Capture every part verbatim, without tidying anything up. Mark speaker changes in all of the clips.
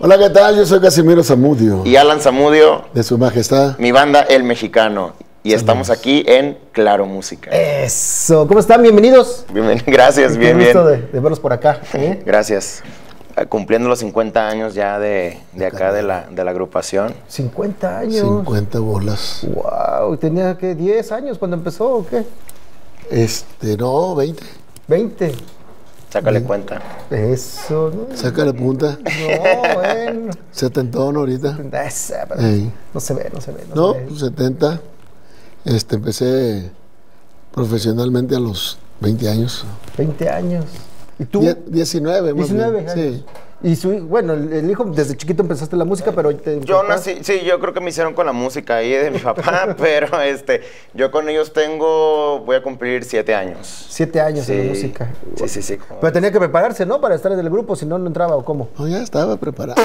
Speaker 1: Hola, ¿qué tal? Yo soy Casimiro Zamudio.
Speaker 2: Y Alan Zamudio.
Speaker 1: De Su Majestad.
Speaker 2: Mi banda, El Mexicano. Y Saludos. Estamos aquí en Claro Música.
Speaker 3: Eso. ¿Cómo están? Bienvenidos.
Speaker 2: Bien, gracias,
Speaker 3: Qué
Speaker 2: bien, bien.
Speaker 3: gusto de, de verlos por acá. ¿eh?
Speaker 2: Gracias. Cumpliendo los cincuenta años ya de, de acá de la, de la agrupación.
Speaker 3: cincuenta años.
Speaker 1: cincuenta bolas.
Speaker 3: Wow. ¿Tenía que diez años cuando empezó o qué?
Speaker 1: Este, no, veinte.
Speaker 3: veinte.
Speaker 2: Sácale sí. cuenta.
Speaker 3: Eso, ¿no?
Speaker 1: Sácale punta.
Speaker 3: No, bueno.
Speaker 1: setentón ahorita.
Speaker 3: Esa, pero
Speaker 1: Ey.
Speaker 3: No se ve, no se ve. No,
Speaker 1: No,
Speaker 3: se ve.
Speaker 1: pues setenta. Este, empecé profesionalmente a los veinte años.
Speaker 3: veinte años. ¿Y tú?
Speaker 1: Die diecinueve.
Speaker 3: diecinueve años.
Speaker 1: Sí.
Speaker 3: Y su, bueno, el, el hijo, desde chiquito empezaste la música, pero... Te,
Speaker 2: yo
Speaker 3: papá...
Speaker 2: nací, sí, yo creo que me hicieron con la música ahí de mi papá, pero este, yo con ellos tengo, voy a cumplir siete años.
Speaker 3: Siete años
Speaker 2: sí.
Speaker 3: en la música.
Speaker 2: Sí, sí, sí.
Speaker 3: Pero tenía que prepararse, ¿no? Para estar en el grupo, si no, no entraba, ¿o cómo?
Speaker 1: No, ya estaba preparado.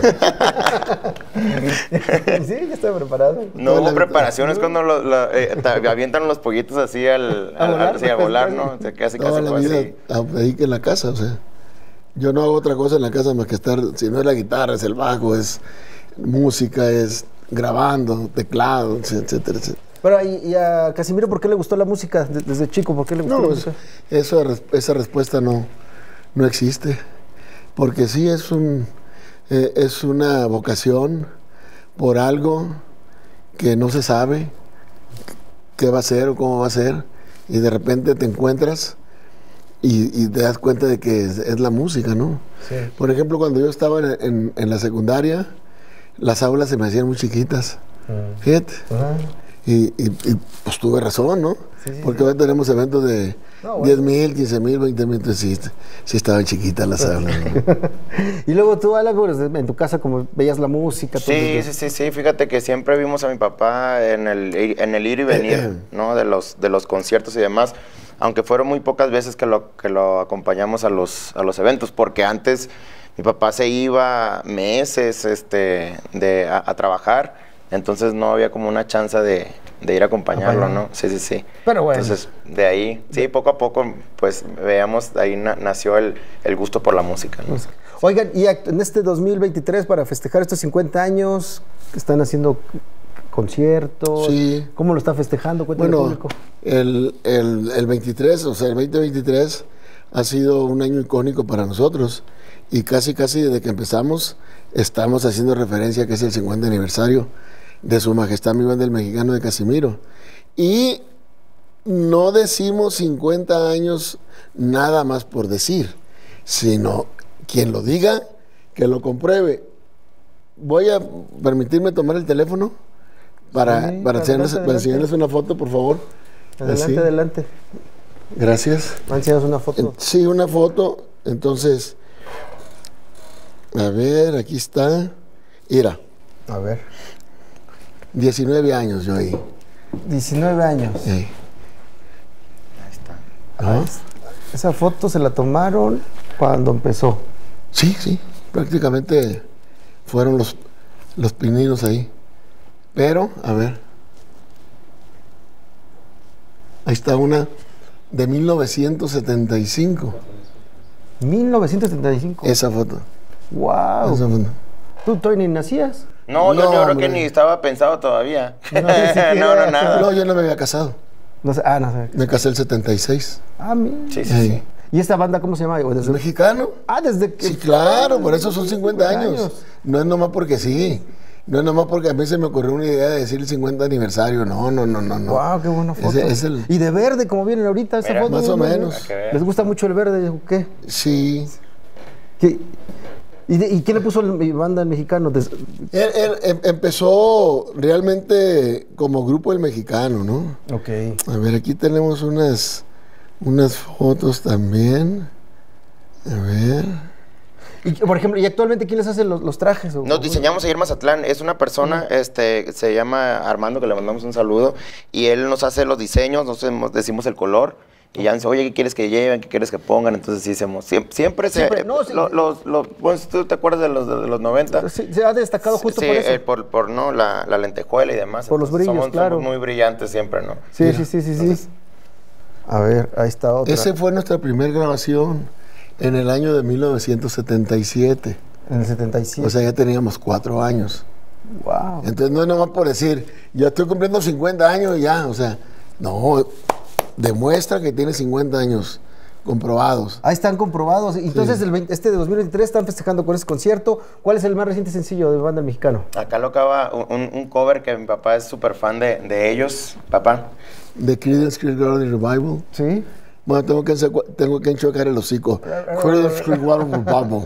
Speaker 3: Sí, ya estaba preparado.
Speaker 2: No hubo preparaciones cuando lo, lo, eh, avientan los pollitos así al,
Speaker 3: a
Speaker 2: al,
Speaker 3: volar,
Speaker 2: al, sí, a volar, ¿no? O sea, casi,
Speaker 1: Toda
Speaker 2: casi
Speaker 1: la
Speaker 2: fue
Speaker 1: vida
Speaker 2: así.
Speaker 1: ahí que en la casa, o sea. Yo no hago otra cosa en la casa más que estar, si no es la guitarra, es el bajo, es música, es grabando, teclado, etcétera, etcétera.
Speaker 3: Pero, ¿y, y a Casimiro por qué le gustó la música desde chico? ¿Por qué le gustó
Speaker 1: no,
Speaker 3: la música?
Speaker 1: Eso, esa respuesta no, no existe, porque sí es, un, eh, es una vocación por algo que no se sabe qué va a ser o cómo va a ser, y de repente te encuentras Y, y te das cuenta de que es, es la música, ¿no?
Speaker 3: Sí.
Speaker 1: Por ejemplo, cuando yo estaba en, en, en la secundaria, las aulas se me hacían muy chiquitas. Mm. Fíjate. Uh-huh. y, y, y pues tuve razón, ¿no? Sí, sí, Porque hoy sí. tenemos eventos de no, bueno. diez mil, quince mil, veinte mil, entonces sí, sí estaban chiquitas las aulas, ¿no?
Speaker 3: Y luego tú, Alan, en tu casa, como veías la música.
Speaker 2: Sí, todo sí, sí, sí. Fíjate que siempre vimos a mi papá en el, en el ir y venir, ¿no? De los, de los conciertos y demás. Aunque fueron muy pocas veces que lo, que lo acompañamos a los, a los eventos, porque antes mi papá se iba meses este, de, a, a trabajar, entonces no había como una chance de, de ir a acompañarlo, ¿no? Sí, sí, sí.
Speaker 3: Pero bueno.
Speaker 2: Entonces, de ahí, sí, poco a poco, pues, veamos, ahí na, nació el, el gusto por la música, ¿no?
Speaker 3: Oigan, y en este dos mil veintitrés, para festejar estos cincuenta años, están haciendo conciertos.
Speaker 1: Sí.
Speaker 3: ¿Cómo lo está festejando? Cuéntale
Speaker 1: bueno,
Speaker 3: al público.
Speaker 1: El, el, el veintitrés, o sea, el veinte veintitrés ha sido un año icónico para nosotros y casi, casi desde que empezamos estamos haciendo referencia a que es el cincuenta aniversario de Su Majestad mi banda El Mexicano de Casimiro. Y no decimos cincuenta años nada más por decir, sino quien lo diga, que lo compruebe. Voy a permitirme tomar el teléfono para, sí, para, enseñarles, para enseñarles una foto, por favor.
Speaker 3: Adelante,
Speaker 1: Así.
Speaker 3: adelante.
Speaker 1: Gracias.
Speaker 3: ¿Enseñas una foto?
Speaker 1: Sí, una foto. Entonces, a ver, aquí está. Mira.
Speaker 3: A ver.
Speaker 1: diecinueve años yo ahí.
Speaker 3: diecinueve años.
Speaker 1: Sí.
Speaker 2: Ahí está.
Speaker 1: ¿Ah?
Speaker 3: Esa foto se la tomaron cuando empezó.
Speaker 1: Sí, sí. Prácticamente fueron los, los pininos ahí. Pero, a ver. Ahí está una de mil novecientos setenta y cinco.
Speaker 3: mil novecientos setenta y cinco.
Speaker 1: Esa foto.
Speaker 3: Wow.
Speaker 1: Esa foto.
Speaker 3: ¿Tú todavía ni nacías?
Speaker 2: No, yo,
Speaker 1: no,
Speaker 2: yo creo
Speaker 1: hombre.
Speaker 2: que ni estaba pensado todavía.
Speaker 3: No,
Speaker 2: no, no, nada.
Speaker 1: No, yo no me había casado.
Speaker 3: No sé, ah, no sé.
Speaker 1: Me casé el setenta y seis.
Speaker 3: Ah, mira.
Speaker 2: Sí, sí, sí.
Speaker 3: ¿Y esta banda cómo se llama?
Speaker 1: ¿Es mexicano?
Speaker 3: Ah, desde que...
Speaker 1: Sí, claro, por eso son cincuenta años. No es nomás porque sí. No es nomás porque a mí se me ocurrió una idea de decir el cincuenta aniversario. No, no, no, no. no.
Speaker 3: Wow, qué buena foto.
Speaker 1: Es, es el...
Speaker 3: Y de verde, como vienen ahorita esa
Speaker 2: Mira,
Speaker 3: foto.
Speaker 1: más o menos.
Speaker 3: ¿Les gusta mucho el verde o qué?
Speaker 1: Sí.
Speaker 3: ¿Qué? ¿Y, de, ¿Y quién le puso el banda al mexicano? Des...
Speaker 1: Él, él em, empezó realmente como grupo El Mexicano, ¿no?
Speaker 3: Ok.
Speaker 1: A ver, aquí tenemos unas, unas fotos también. A ver.
Speaker 3: Y, por ejemplo, ¿y actualmente quién les hace los, los trajes? O,
Speaker 2: Nos diseñamos ayer en Mazatlán. Es una persona, uh-huh. este, se llama Armando, que le mandamos un saludo. Y él nos hace los diseños, nosotros decimos el color. Y ya dice, oye, ¿qué quieres que lleven? ¿Qué quieres que pongan? Entonces sí hacemos. Siempre, siempre,
Speaker 3: siempre
Speaker 2: se...
Speaker 3: no, sí.
Speaker 2: Los, los, los, bueno, ¿tú te acuerdas de los, de los noventa?
Speaker 3: Sí, se ha destacado justo
Speaker 2: sí,
Speaker 3: por eso.
Speaker 2: Eh, por, por no, la, la lentejuela y demás.
Speaker 3: Por los brillos,
Speaker 2: somos,
Speaker 3: claro.
Speaker 2: Somos muy brillantes siempre, ¿no?
Speaker 3: Sí, Mira. sí, sí, sí, Entonces, sí. A ver, ahí está otra.
Speaker 1: Esa fue nuestra primera grabación en el año de mil novecientos setenta y siete.
Speaker 3: En el setenta y siete.
Speaker 1: O sea, ya teníamos cuatro años.
Speaker 3: Wow.
Speaker 1: Entonces no es nomás por decir, ya estoy cumpliendo cincuenta años y ya, o sea, no, demuestra que tiene cincuenta años comprobados.
Speaker 3: Ahí están comprobados. Entonces,
Speaker 1: Sí.
Speaker 3: el veinte este de dos mil veintitrés están festejando con ese concierto. ¿Cuál es el más reciente sencillo de Banda El Mexicano?
Speaker 2: Acá lo acaba un, un cover que mi papá es súper fan de, de ellos, papá.
Speaker 1: The Creedence Clearwater Revival.
Speaker 3: Sí.
Speaker 1: Bueno, tengo que, ensecu- tengo que enchocar el hocico. Creedence Clearwater Revival.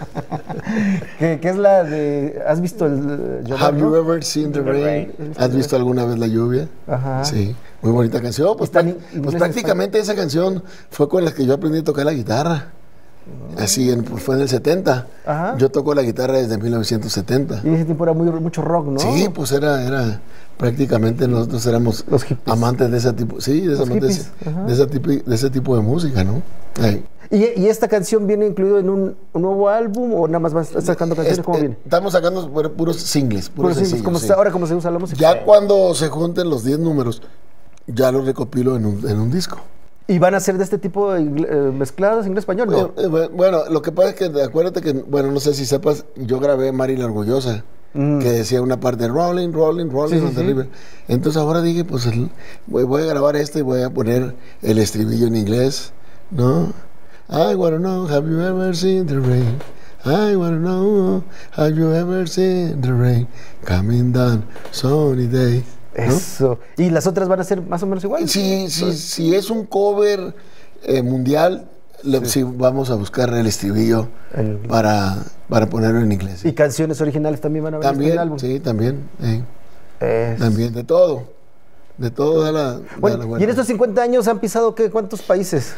Speaker 3: ¿Qué, qué es la de... ¿Has visto el... eh,
Speaker 1: Have you
Speaker 3: Lloverlo?
Speaker 1: ever seen the rain? ¿Has visto alguna vez la lluvia?
Speaker 3: Ajá.
Speaker 1: Sí, muy bonita canción. Pues,
Speaker 3: Está en
Speaker 1: prac-
Speaker 3: inglés,
Speaker 1: pues
Speaker 3: en
Speaker 1: prácticamente esa canción fue con la que yo aprendí a tocar la guitarra. Así, en- pues, fue en el setenta.
Speaker 3: Ajá.
Speaker 1: Yo toco la guitarra desde mil novecientos setenta.
Speaker 3: Y en ese tiempo era muy, mucho rock, ¿no?
Speaker 1: Sí, pues era, era prácticamente nosotros éramos
Speaker 3: Los hippies.
Speaker 1: amantes de ese tipo, sí, de, ese,
Speaker 3: Los
Speaker 1: amantes
Speaker 3: hippies,
Speaker 1: de,
Speaker 3: ajá.
Speaker 1: de ese tipo, de ese tipo de música, ¿no? Ay.
Speaker 3: ¿Y, y esta canción viene incluido en un, un nuevo álbum o nada más vas sacando canciones?
Speaker 1: Este,
Speaker 3: ¿Cómo viene?
Speaker 1: Estamos sacando pu- puros singles, puros
Speaker 3: Puros singles,
Speaker 1: sencillos,
Speaker 3: como
Speaker 1: sí.
Speaker 3: está ahora como se usa la música.
Speaker 1: Ya cuando se junten los diez números, ya los recopilo en un, en un disco.
Speaker 3: ¿Y van a ser de este tipo de ingle- eh, mezcladas inglés-español? No.
Speaker 1: Eh, eh, Bueno, lo que pasa es que acuérdate que, bueno, no sé si sepas, yo grabé Mari la Orgullosa,
Speaker 3: Mm.
Speaker 1: que decía una parte Rolling, Rolling, Rolling
Speaker 3: Sí, sí,
Speaker 1: on the
Speaker 3: sí.
Speaker 1: river. Entonces ahora dije, pues el- voy, voy a grabar este y voy a poner el estribillo en inglés, ¿no? I wanna know, have you ever seen the rain? I wanna know, have you ever seen the rain coming down sunny day? ¿No?
Speaker 3: Eso. ¿Y las otras van a ser más o menos igual?
Speaker 1: Si, si, si es un cover eh, mundial, le- sí, vamos a buscar el estribillo
Speaker 3: En inglés.
Speaker 1: para, para ponerlo en inglés.
Speaker 3: ¿Y canciones originales también van a ver en
Speaker 1: También,
Speaker 3: este álbum?
Speaker 1: sí, también. eh,
Speaker 3: Es-
Speaker 1: también, de todo. De todo da la, da
Speaker 3: Bueno,
Speaker 1: la
Speaker 3: y
Speaker 1: vuelta.
Speaker 3: en estos cincuenta años han pisado ¿qué? ¿Cuántos países?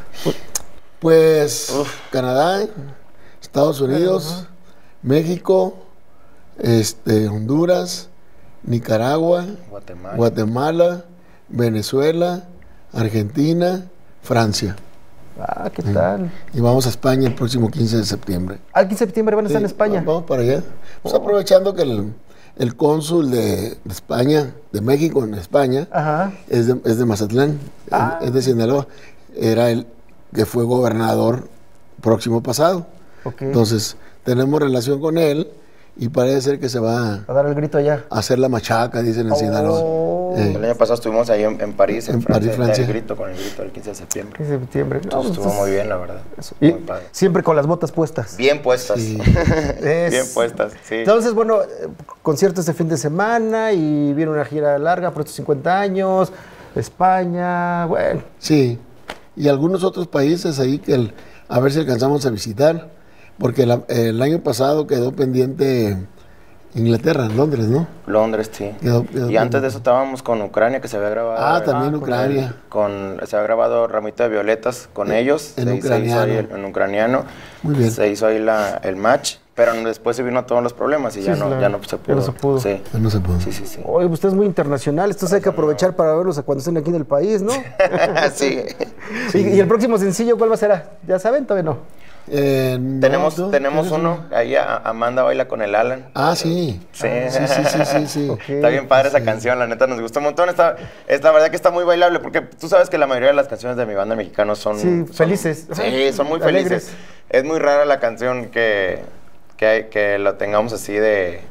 Speaker 1: Pues Canadá, Estados Unidos, México, este, Honduras, Nicaragua,
Speaker 2: Guatemala.
Speaker 1: Guatemala, Venezuela, Argentina, Francia.
Speaker 3: Ah, ¿qué tal?
Speaker 1: Y vamos a España el próximo quince de septiembre.
Speaker 3: Al quince de septiembre van a estar en
Speaker 1: Sí,
Speaker 3: España.
Speaker 1: Vamos para allá. Pues aprovechando que el, el cónsul de, de España, de México en España,
Speaker 3: Ajá.
Speaker 1: es de, es de Mazatlán, es-
Speaker 3: Ah.
Speaker 1: es de Sinaloa. Era el que fue gobernador próximo pasado.
Speaker 3: Ok.
Speaker 1: Entonces, tenemos relación con él y parece ser que se va
Speaker 3: a dar el grito allá.
Speaker 1: a hacer la machaca, dicen en
Speaker 3: Oh.
Speaker 1: Sinaloa. Eh,
Speaker 2: El año pasado estuvimos ahí en, en París, en,
Speaker 1: En
Speaker 2: Francia,
Speaker 1: París, Francia.
Speaker 2: El grito, con el grito del quince de septiembre.
Speaker 3: quince de septiembre. No,
Speaker 2: Entonces, estuvo
Speaker 3: entonces-
Speaker 2: muy bien, la verdad.
Speaker 3: Y
Speaker 2: Muy padre.
Speaker 3: siempre con las botas puestas.
Speaker 2: Bien puestas.
Speaker 1: Sí.
Speaker 3: Es-
Speaker 2: Bien puestas, sí.
Speaker 3: Entonces, bueno, eh, concierto este fin de semana y viene una gira larga por estos cincuenta años. España, bueno.
Speaker 1: Sí, y algunos otros países ahí que el- a ver si alcanzamos a visitar, porque la- el año pasado quedó pendiente Inglaterra, Londres, ¿no?
Speaker 2: Londres, sí.
Speaker 1: Quedó- quedó
Speaker 2: Y antes de
Speaker 1: pendiente.
Speaker 2: eso estábamos con Ucrania, que se había grabado.
Speaker 1: Ah, también
Speaker 3: con
Speaker 1: Ucrania.
Speaker 2: Con, se había grabado Ramito de Violetas con ellos.
Speaker 1: en
Speaker 2: se, se hizo
Speaker 1: ucraniano.
Speaker 2: ahí el- en ucraniano.
Speaker 1: Muy bien.
Speaker 2: Se hizo ahí la, el match. Pero después se vino todos los problemas y
Speaker 3: Sí,
Speaker 2: ya,
Speaker 3: sí,
Speaker 2: no,
Speaker 3: claro.
Speaker 2: ya no se
Speaker 3: Ya
Speaker 2: pudo.
Speaker 3: no se pudo.
Speaker 2: Sí,
Speaker 1: Ah, no se pudo.
Speaker 2: sí, sí. sí.
Speaker 3: Oye, usted es muy internacional, entonces hay que aprovechar para verlos a cuando estén aquí en el país, ¿no?
Speaker 2: sí.
Speaker 3: Y, y el próximo sencillo, ¿cuál va a ser? ¿Ya saben? Todavía no.
Speaker 1: Eh, no,
Speaker 2: Tenemos,
Speaker 1: ¿tú?
Speaker 2: tenemos
Speaker 1: ¿Tienes
Speaker 2: uno. Ahí a- Amanda baila con el Alan.
Speaker 1: Ah, sí.
Speaker 2: Sí.
Speaker 1: Sí, sí, sí, sí, sí.
Speaker 3: Ok.
Speaker 2: Está bien padre esa canción, la neta nos gustó un montón. Está, es la verdad que está muy bailable porque tú sabes que la mayoría de las canciones de mi banda mexicana son,
Speaker 3: Sí,
Speaker 2: son-
Speaker 3: felices.
Speaker 2: Sí, son muy
Speaker 3: Alegres.
Speaker 2: felices. Es muy rara la canción que, que, hay- que lo tengamos así de.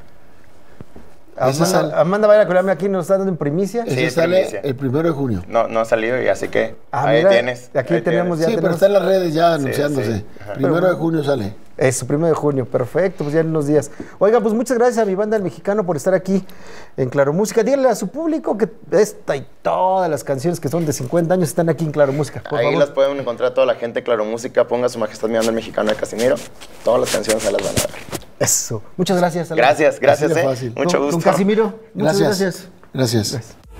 Speaker 1: Esa sal-
Speaker 3: Amanda, Amanda va a ir a colarme aquí, nos está dando en primicia.
Speaker 2: Sí,
Speaker 1: Ese
Speaker 2: es
Speaker 1: sale
Speaker 2: primicia.
Speaker 1: el primero de junio.
Speaker 2: No, no ha salido y así que
Speaker 3: Ah,
Speaker 2: ahí
Speaker 3: mira,
Speaker 2: tienes.
Speaker 3: aquí
Speaker 2: ahí
Speaker 3: tenemos
Speaker 2: tienes.
Speaker 3: ya
Speaker 1: Sí, pero
Speaker 3: tenemos-
Speaker 1: está en las redes ya anunciándose.
Speaker 2: sí. Ajá.
Speaker 1: Primero de junio sale.
Speaker 3: Eso, primero de junio, perfecto, pues ya en unos días. Oiga, pues muchas gracias a mi banda El Mexicano por estar aquí en Claro Música. Díganle a su público que esta y todas las canciones que son de cincuenta años están aquí en Claro Música. Por
Speaker 2: Ahí
Speaker 3: favor.
Speaker 2: las pueden encontrar toda la gente, Claro Música, ponga Su Majestad mi banda el mexicano de Casimiro. Todas las canciones se las van a dar.
Speaker 3: Eso. Muchas gracias. Alan.
Speaker 2: Gracias, gracias,
Speaker 1: Así de
Speaker 2: eh.
Speaker 1: fácil.
Speaker 2: Mucho
Speaker 3: Don-
Speaker 2: gusto.
Speaker 3: Don Casimiro, muchas
Speaker 1: Gracias.
Speaker 3: gracias.
Speaker 1: Gracias.
Speaker 3: Gracias.